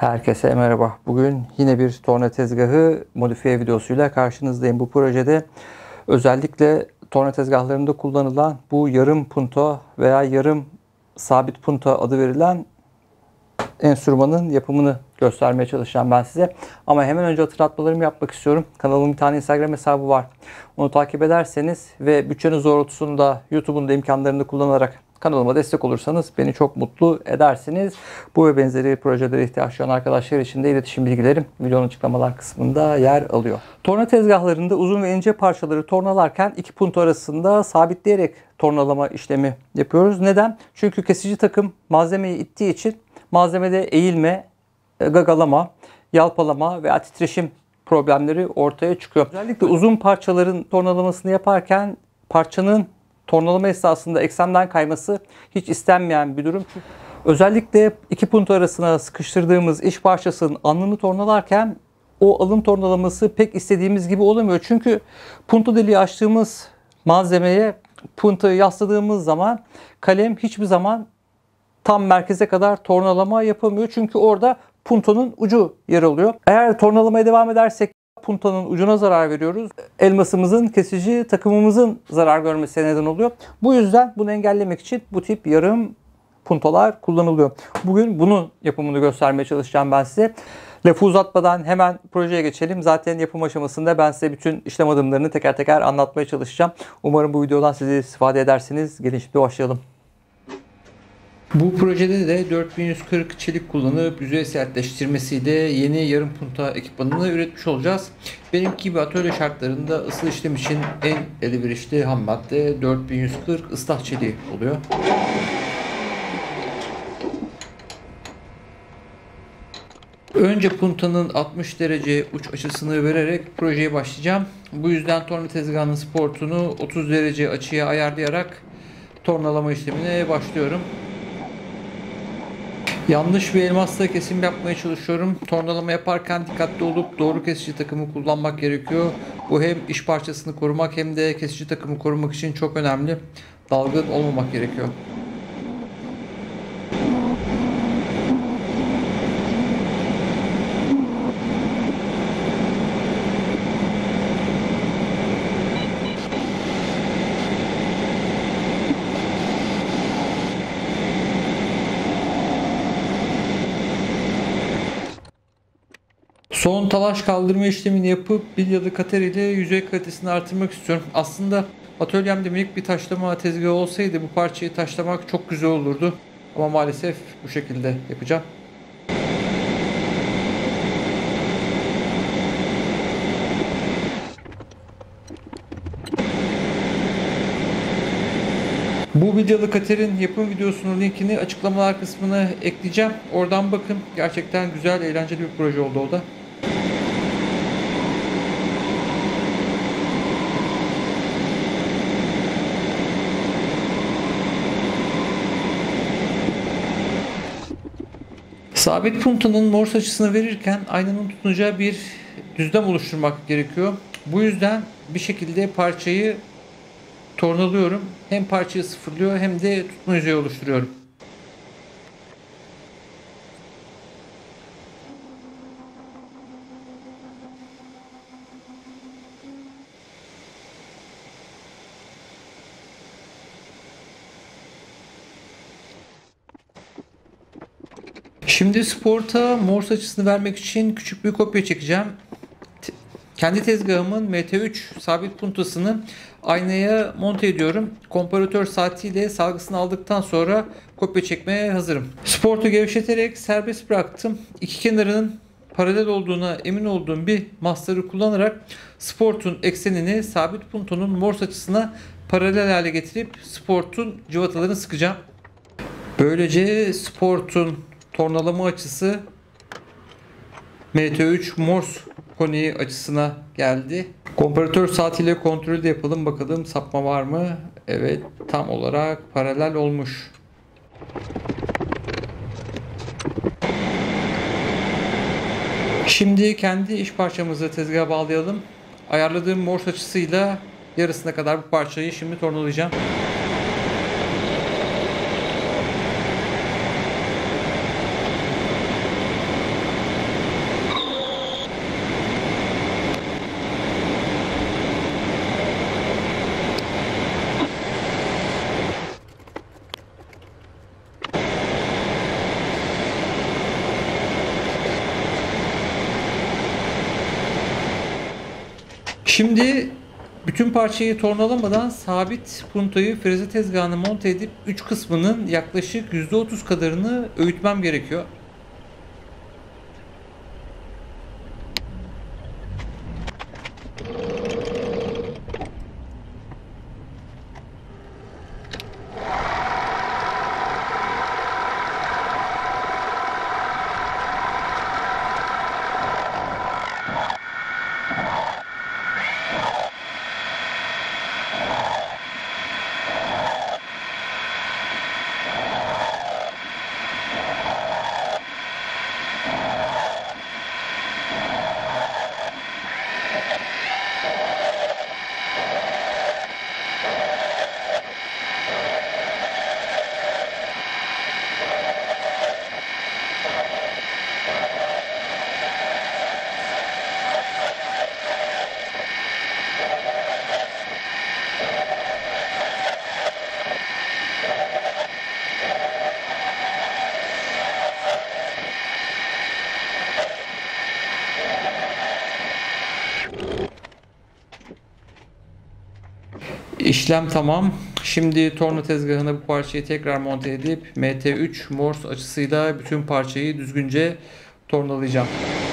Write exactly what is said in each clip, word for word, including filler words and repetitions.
Herkese merhaba. Bugün yine bir torna tezgahı modifiye videosuyla karşınızdayım. Bu projede özellikle torna tezgahlarında kullanılan bu yarım punto veya yarım sabit punto adı verilen enstrümanın yapımını göstermeye çalışacağım ben size. Ama hemen önce hatırlatmalarımı yapmak istiyorum. Kanalımın bir tane Instagram hesabı var. Onu takip ederseniz ve bütçeniz doğrultusunda YouTube'un da imkanlarını kullanarak kanalıma destek olursanız beni çok mutlu edersiniz. Bu ve benzeri projelere ihtiyaç duyan arkadaşlar için de iletişim bilgilerim videonun açıklamalar kısmında yer alıyor. Torna tezgahlarında uzun ve ince parçaları tornalarken iki punto arasında sabitleyerek tornalama işlemi yapıyoruz. Neden? Çünkü kesici takım malzemeyi ittiği için malzemede eğilme, gagalama, yalpalama veya titreşim problemleri ortaya çıkıyor. Özellikle uzun parçaların tornalamasını yaparken parçanın tornalama esnasında eksenden kayması hiç istenmeyen bir durum. Özellikle iki punto arasına sıkıştırdığımız iş parçasının alnını tornalarken o alın tornalaması pek istediğimiz gibi olamıyor. Çünkü punto deliği açtığımız malzemeye puntoyu yasladığımız zaman kalem hiçbir zaman tam merkeze kadar tornalama yapamıyor. Çünkü orada puntonun ucu yer alıyor. Eğer tornalamaya devam edersek puntonun ucuna zarar veriyoruz. Elmasımızın, kesici takımımızın zarar görmesine neden oluyor. Bu yüzden bunu engellemek için bu tip yarım puntolar kullanılıyor. Bugün bunun yapımını göstermeye çalışacağım ben size. Lafı uzatmadan hemen projeye geçelim. Zaten yapım aşamasında ben size bütün işlem adımlarını teker teker anlatmaya çalışacağım. Umarım bu videodan siz de istifade edersiniz. Gelin şimdi başlayalım. Bu projede de dört bin yüz kırk çelik kullanıp yüzey sertleştirmesiyle yeni yarım punta ekipmanını üretmiş olacağız. Benimki gibi atölye şartlarında ısı işlem için en elverişli ham madde dört bin yüz kırk ıslah çeliği oluyor. Önce puntanın altmış derece uç açısını vererek projeye başlayacağım. Bu yüzden torna tezgahının sportunu otuz derece açıya ayarlayarak tornalama işlemine başlıyorum. Yanlış bir elmasla kesim yapmaya çalışıyorum. Tornalama yaparken dikkatli olup doğru kesici takımı kullanmak gerekiyor. Bu hem iş parçasını korumak hem de kesici takımı korumak için çok önemli. Dalgın olmamak gerekiyor. Son talaş kaldırma işlemini yapıp bilyalı kater ile yüzey kalitesini artırmak istiyorum. Aslında atölyemde minik bir taşlama tezgahı olsaydı bu parçayı taşlamak çok güzel olurdu. Ama maalesef bu şekilde yapacağım. Bu bilyalı katerin yapım videosunun linkini açıklamalar kısmına ekleyeceğim. Oradan bakın. Gerçekten güzel, eğlenceli bir proje oldu o da. Sabit puntanın morse açısını verirken aynanın tutunacağı bir düzlem oluşturmak gerekiyor. Bu yüzden bir şekilde parçayı tornalıyorum. Hem parçayı sıfırlıyor hem de tutma yüzeyi oluşturuyorum. Şimdi sporta morse açısını vermek için küçük bir kopya çekeceğim. Kendi tezgahımın M T üç sabit puntasını aynaya monte ediyorum. Komparatör saatiyle salgısını aldıktan sonra kopya çekmeye hazırım. Sportu gevşeterek serbest bıraktım. İki kenarının paralel olduğuna emin olduğum bir mastarı kullanarak sportun eksenini sabit puntonun morse açısına paralel hale getirip sportun cıvatalarını sıkacağım. Böylece sportun tornalama açısı M T üç morse koni açısına geldi. Komparatör saatiyle kontrol de yapalım bakalım sapma var mı? Evet, tam olarak paralel olmuş. Şimdi kendi iş parçamızı tezgaha bağlayalım. Ayarladığım morse açısıyla yarısına kadar bu parçayı şimdi tornalayacağım. Şimdi bütün parçayı tornalamadan sabit puntayı freze tezgahına monte edip üç kısmının yaklaşık yüzde otuz kadarını öğütmem gerekiyor. İşlem tamam. Şimdi torna tezgahına bu parçayı tekrar monte edip M T üç Morse açısıyla bütün parçayı düzgünce tornalayacağım.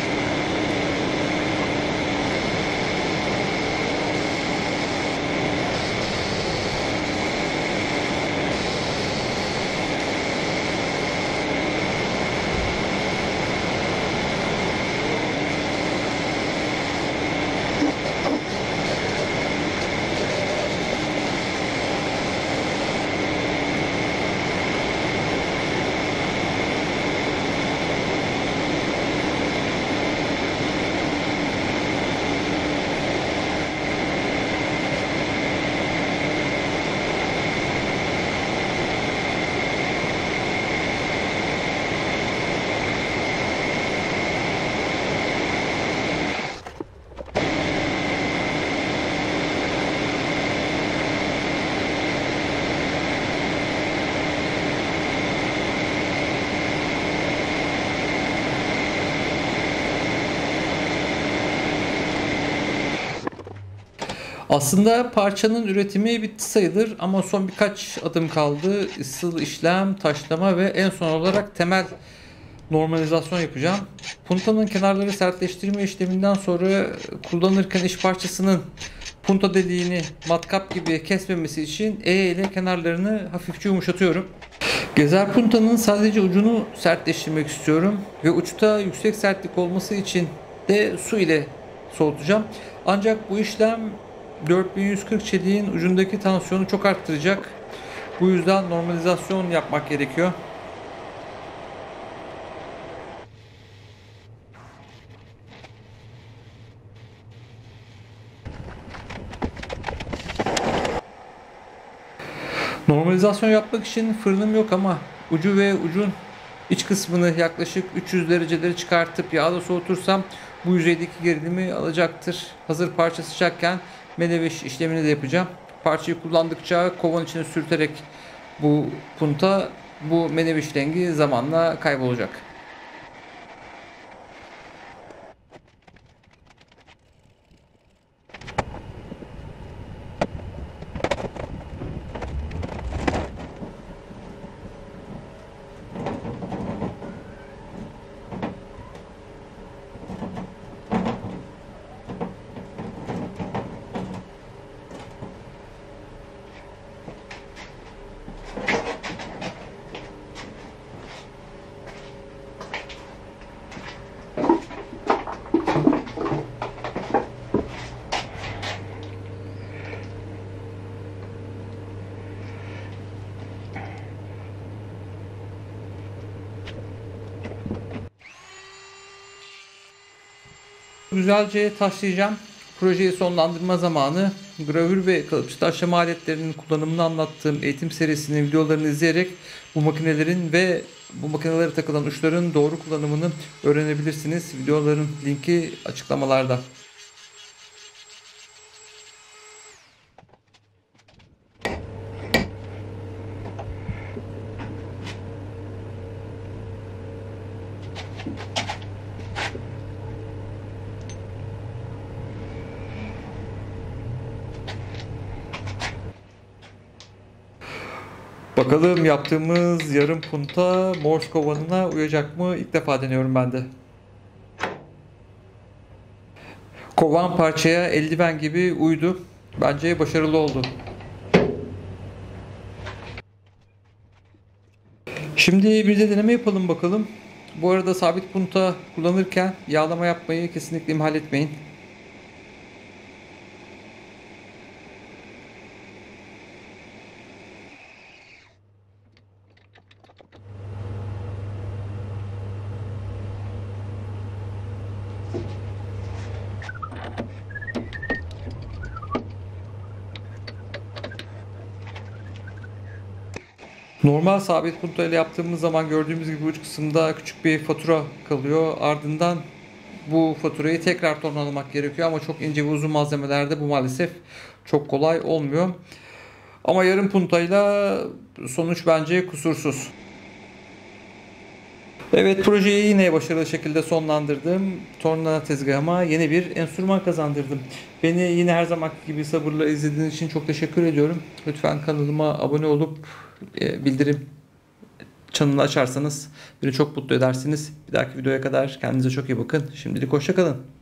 Aslında parçanın üretimi bitti sayılır ama son birkaç adım kaldı. Isıl işlem, taşlama ve en son olarak temel normalizasyon yapacağım. Puntanın kenarları sertleştirme işleminden sonra kullanırken iş parçasının punta deliğini matkap gibi kesmemesi için E ile kenarlarını hafifçe yumuşatıyorum. Gezer puntanın sadece ucunu sertleştirmek istiyorum ve uçta yüksek sertlik olması için de su ile soğutacağım. Ancak bu işlem dört bin yüz kırk çeliğin ucundaki tansiyonu çok arttıracak. Bu yüzden normalizasyon yapmak gerekiyor. Normalizasyon yapmak için fırınım yok ama ucu ve ucun iç kısmını yaklaşık üç yüz dereceleri çıkartıp yağda soğutursam bu yüzeydeki gerilimi alacaktır. Hazır parça sıcakken meneviş işlemini de yapacağım. Parçayı kullandıkça kovan içine sürterek bu punta, bu meneviş rengi zamanla kaybolacak. Güzelce taşlayacağım. Projeyi sonlandırma zamanı. Gravür ve kalıpçı taşlama aletlerinin kullanımını anlattığım eğitim serisinin videolarını izleyerek bu makinelerin ve bu makinelere takılan uçların doğru kullanımını öğrenebilirsiniz. Videoların linki açıklamalarda. Bakalım yaptığımız yarım punta Morse kovanına uyacak mı? İlk defa deniyorum ben de. Kovan parçaya eldiven gibi uydu. Bence başarılı oldu. Şimdi bir de deneme yapalım bakalım. Bu arada sabit punta kullanırken yağlama yapmayı kesinlikle ihmal etmeyin. Normal sabit punta ile yaptığımız zaman gördüğümüz gibi uç kısımda küçük bir fatura kalıyor. Ardından bu faturayı tekrar tornalamak gerekiyor ama çok ince ve uzun malzemelerde bu maalesef çok kolay olmuyor. Ama yarım puntayla sonuç bence kusursuz. Evet, projeyi yine başarılı şekilde sonlandırdım. Torna tezgahıma yeni bir enstrüman kazandırdım. Beni yine her zamanki gibi sabırla izlediğiniz için çok teşekkür ediyorum. Lütfen kanalıma abone olup e, bildirim çanını açarsanız beni çok mutlu edersiniz. Bir dahaki videoya kadar kendinize çok iyi bakın. Şimdilik hoşça kalın.